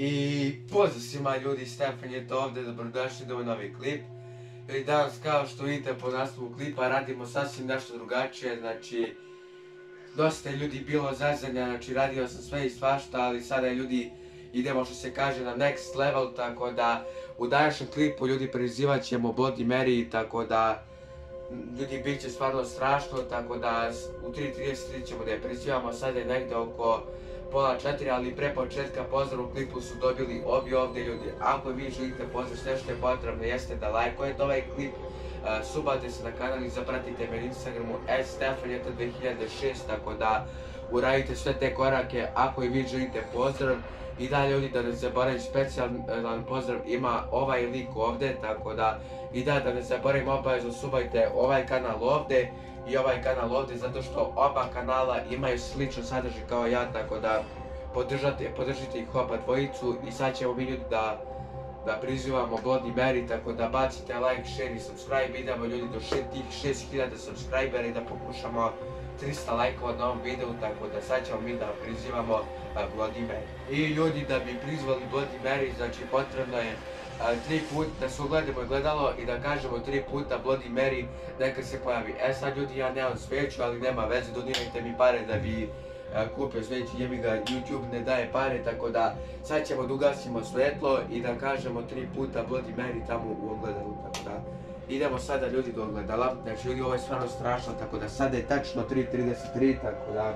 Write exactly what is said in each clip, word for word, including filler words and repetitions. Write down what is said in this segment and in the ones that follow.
I pozdrav svima ljudi, Stefan je to ovdje, dobrodošli do ovaj novi klip. I danas, kao što vidite po naslovu klipa, radimo sasvim nešto drugačije, znači dosta je ljudi bilo zazanja, znači radio sam sve i svašta, ali sada je ljudi idemo što se kaže na next level, tako da u današnjem klipu ljudi prizivat ćemo Bloody Mary, tako da ljudi bit će stvarno strašno, tako da u tri trideset ćemo da je prizivamo, sad je negdje oko pola četiri, ali pre početka pozdrav u klipu su dobili obi ovdje ljudi. Ako vi želite pozdrav, sve što je potrebno jeste da lajkujete ovaj klip, uh, subate se na kanal i zapratite me na Instagramu et stefan je to dve hiljade šest, tako da uradite sve te korake ako i vi želite pozdrav. I da ljudi, da ne zaboravim, specijalan pozdrav ima ovaj lik ovdje, tako da i da, da ne zaboravim, obavezno subajte ovaj kanal ovdje i ovaj kanal ovdje, zato što oba kanala imaju sličan sadržaj kao ja, tako da podržate, podržite ih oba dvojicu. I sad ćemo mi ljudi da, da prizivamo Bloody Mary, tako da bacite like, share i subscribe, idemo ljudi do tih šest hiljada subscribera i da pokušamo trista lajkova na ovom videu, tako da sad ćemo mi da prizivamo Bloody Mary. I ljudi, da bi prizvali Bloody Mary, znači potrebno je tri puta da se ugledamo gledalo i da kažemo tri puta Bloody Mary, neka se pojavi. E sad ljudi, ja nemam sveću, ali nema veze, donirajte mi pare da bi kupio sveću, jebi ga, YouTube ne daje pare, tako da sad ćemo da ugasimo svetlo i da kažemo tri puta Bloody Mary tamo u ogledalu, tako da idemo sada ljudi do ogledala. Znači ljudi, ovo je stvarno strašno, tako da sada je tačno tri trideset tri, tako da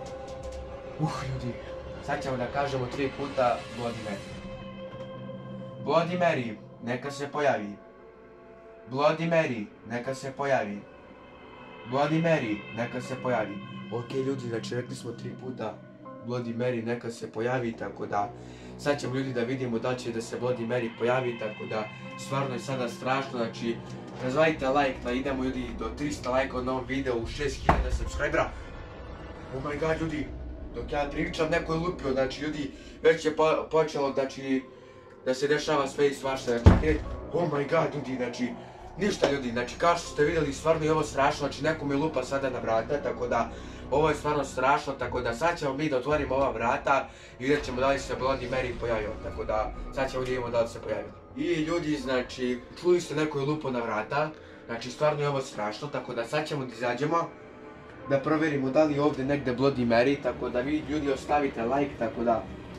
uh ljudi, sad ćemo da kažemo tri puta Bloody Mary. Bloody Mary, neka se pojavi. Bloody Mary, neka se pojavi. Bloody Mary, neka se pojavi. Ok ljudi, znači rekli smo tri puta Bloody Mary, neka se pojavi, tako da sad ćemo ljudi da vidimo da će da se Bloody Mary pojavi, tako da stvarno je sada strašno, znači razvajte like, da idemo ljudi do trista lajka na ovom videu, u šest hiljada subscribera. Oh my god ljudi, dok ja pričam neko je lupio, znači ljudi već je po, počelo, znači da se dešava sve i svašta, znači oh my god ljudi, znači ništa ljudi, znači kao što ste vidjeli stvarno je ovo strašno, znači neko mi lupa sada na vrata, tako da ovo je stvarno strašno, tako da sad ćemo mi da otvorimo ova vrata i vidjet ćemo da li se Bloody Mary pojavio, tako da sad ćemo vidjeti da li se pojavio. I ljudi, znači čuli ste neko je lupo na vrata, znači stvarno je ovo strašno, tako da sad ćemo da izađemo da provjerimo da li je ovdje negdje Bloody Mary, tako da vi ljudi ostavite like, tako da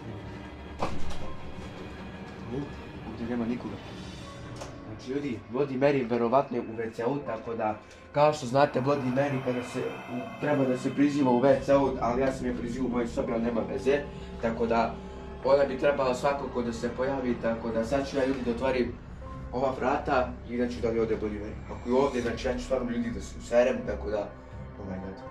ovdje nema nikoga. Znači ljudi, Bloody Mary verovatno je u ve ce u, tako da kao što znate Bloody Mary kada se treba da se priziva u ve ce u, ali ja sam je prizivu u mojoj sobi, ali nema veze, tako da ona bi trebala svakako da se pojavi, tako da sad ću ja ljudi da otvorim ova vrata i da ću da li ovdje Bloody Mary. Ako je ovdje, znači ja ću stvarno ljudi da se userem, tako da oh my god.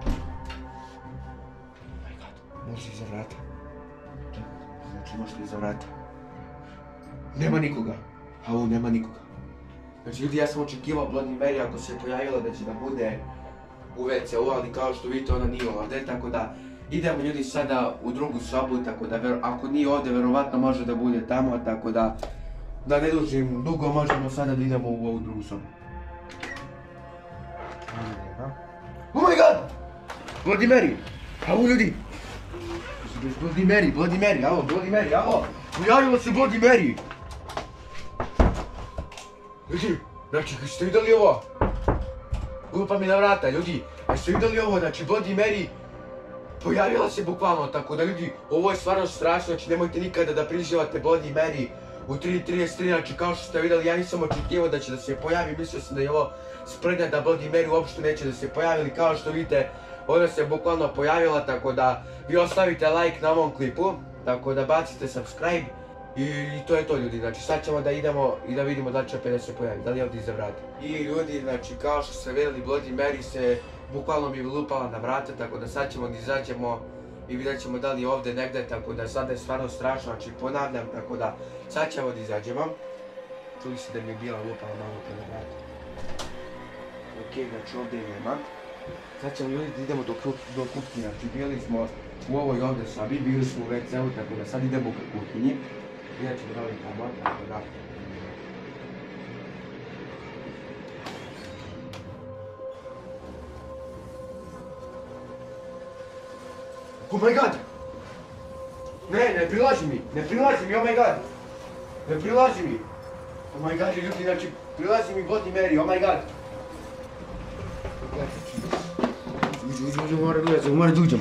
Oh my god, možeš iza vrata. Znači možete iza vrata. Nema nikoga. Au, nema nikoga. Znači ljudi, ja sam očekivao Bloody Mary ako se pojavila da će da bude u ve ce u, ali kao što vidite ona nije ovdje, tako da idemo ljudi sada u drugu sobu, tako da ver, ako nije ovdje verovatno može da bude tamo, tako da da ne dužim dugo, možemo sada da idemo u ovu drugu sobu. Oh my god! Bloody Mary! Au ljudi! Bloody Mary, Bloody Mary, alo, Bloody Mary, alo! Pojavila se Bloody Mary! Ljudi, znači, jeste vidjeli ovo? Lupa mi na vrata, ljudi, jeste vidjeli ovo, znači, Bloody Mary pojavila se bukvalno, tako da ljudi, ovo je stvarno strašno, znači nemojte nikada da prizivate Bloody Mary u tri trideset tri, znači kao što ste vidjeli, ja nisam očekivao da će da se pojavi, mislio sam da je ovo sprednja da Bloody Mary uopšte neće da se pojavi, ali kao što vidite, ona se bukvalno pojavila, tako da vi ostavite like na ovom klipu, tako da bacite subscribe. I to je to ljudi, znači sad ćemo da idemo i da vidimo da će opet da se pojavi, da li je ovdje iza vrata. I ljudi, znači kao što ste vidjeli, Bloody Mary se bukvalno mi lupala na vrata, tako da sad ćemo da izađemo i vidjet ćemo da li je ovdje negdje, tako da sada je stvarno strašno, znači ponavljam, tako da sad ćemo da izađemo. Čuli ste da mi je bila lupala malo na vrata. Ok, znači ovdje nema. Sad ćemo ljudi da idemo do, do kuhinje, znači bili smo u ovoj ovdje sobi, bili smo u ve ce u, tako da sad idemo u kuhinji. Vidjet ćemo da li tamo, tako da. Oh my god! Ne, ne prilazi mi, ne prilazi mi, oh my god. Ne prilazi mi. Oh my god, ljudi, znači, prilazi mi Bloody Mary, oh my god. Uđi, uđi, uđi, mora da ulazimo, mora da uđemo.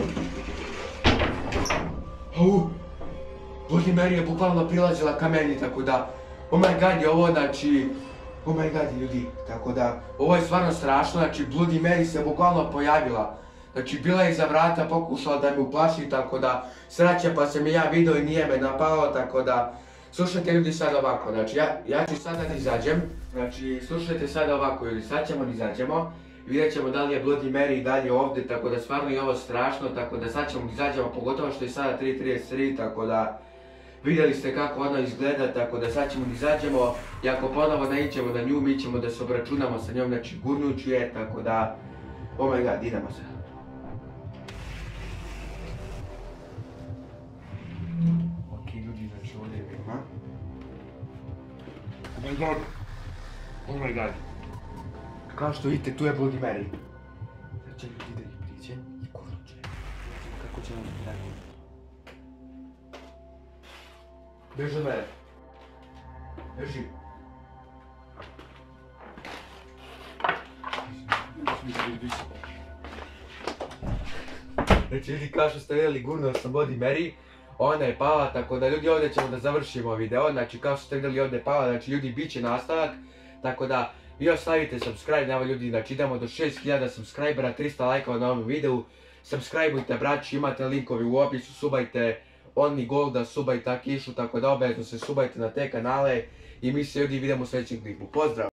Au, Bloody Mary je bukvalno prilazila ka meni, tako da, oh my god je ovo, znači, oh my god ljudi, tako da, ovo je stvarno strašno, znači, Bloody Mary se bukvalno pojavila. Znači, bila je iza vrata, pokušala da me uplaši, tako da, sreća pa sam je ja vidio i nije me napao, tako da, slušajte ljudi sad ovako, znači, ja, ja ću sada da izađem, znači, slušajte sada ovako ljudi, sad ćemo da izađemo, vidjet ćemo da li je Bloody Mary i dalje ovdje, tako da stvarno je ovo strašno, tako da sad ćemo da izađemo, pogotovo što je sada tri trideset tri, tako da, vidjeli ste kako ona izgleda, tako da sad ćemo da izađemo i ako ponovo naiđemo na nju, mi ćemo da se obračunamo sa njom, znači gurnuću je, tako da, oh my god, idemo se. Ok ljudi, znači ovdje je Big Mac. Oh my god, oh my god. Kao što vidite, tu je Bloody Mary. Sad će ljudi da ih priđe i gurnuće. Kako će nam raditi? Beži od mene. Beži. Znači ljudi kao što ste vidjeli, gurnuo sam Bloody Mary. Ona je pala, tako da ljudi ovdje ćemo da završimo video. Znači kao što ste vidjeli ovdje je pala, znači ljudi bit će nastavak. Tako da vi ostavite subscribe, nema ljudi, znači idemo do šest hiljada subscribera, trista lajkova na ovom videu. Subscribeujte braći, imate linkovi u opisu, subajte Only Golda, subajte Akišu, tako da obavezno se subajte na te kanale i mi se ljudi vidimo u sljedećem klipu. Pozdrav!